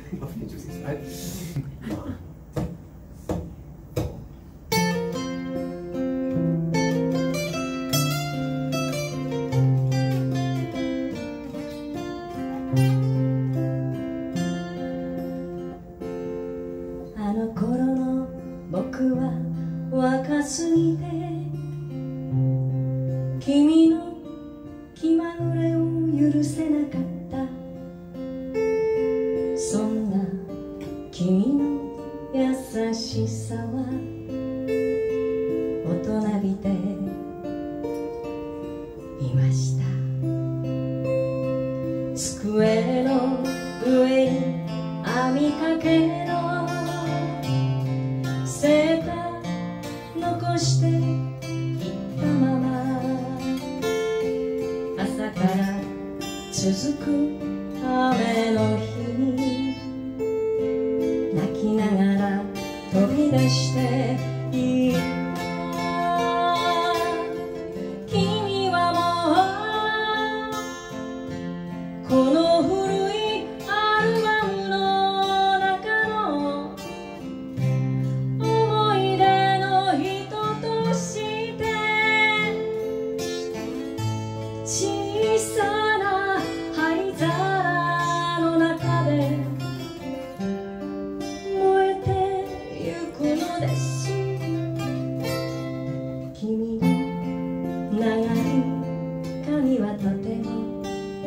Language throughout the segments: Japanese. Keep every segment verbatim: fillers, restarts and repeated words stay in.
今付近中心です。はい。 あの頃の僕は若すぎて君の気まぐれを許せなかった。そんな君の優しさは大人びていました。机の上に編みかけのセーター残していったまま、朝から続く雨の日に泣きながら飛び出していった。君はもうこの古いアルバムの中の思い出の人として小さな灰皿の中で燃えてゆくのです。君の長い髪はとても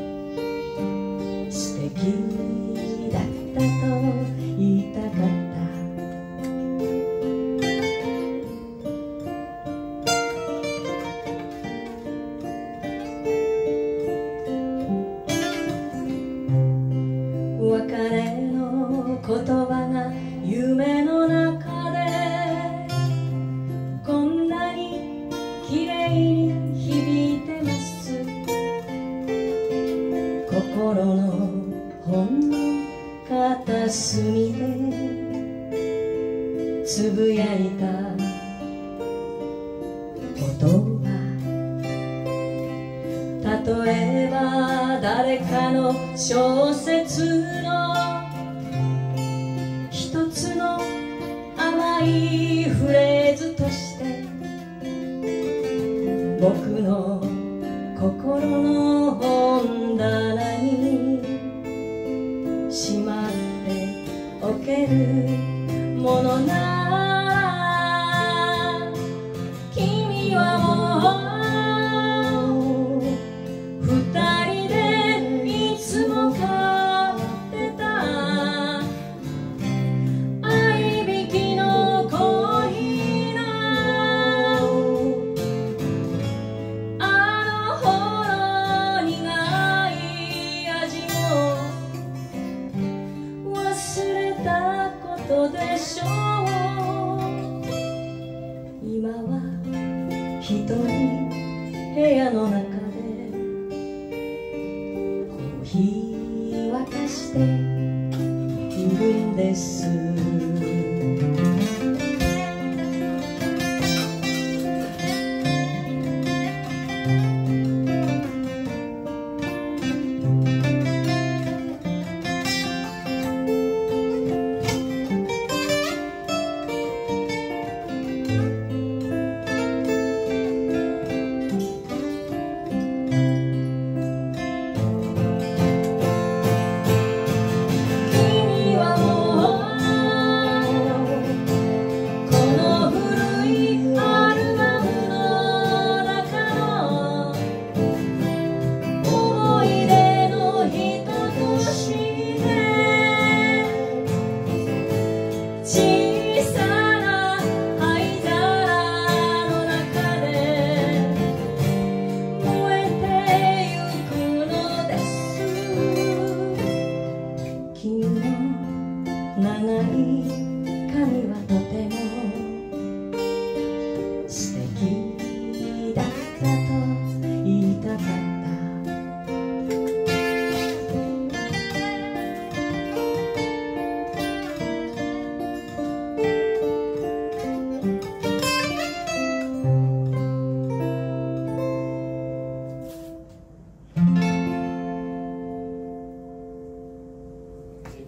素敵だったと言いたかった。別れの言葉が夢の中でこんなに綺麗に響いてます。心のほんの片隅でつぶやいた言葉、例えば誰かの小説の一つの甘いフレーズとして僕の心の本棚にしまっておけるものなら、君はもう二人でいつも買ってた合いびきのコーヒーのあのほろ苦い味も忘れたことでしょう。今は一人部屋の中でコーヒー沸かしているんです。君はもう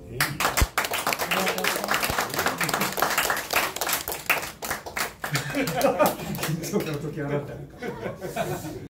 緊張感の時あなた。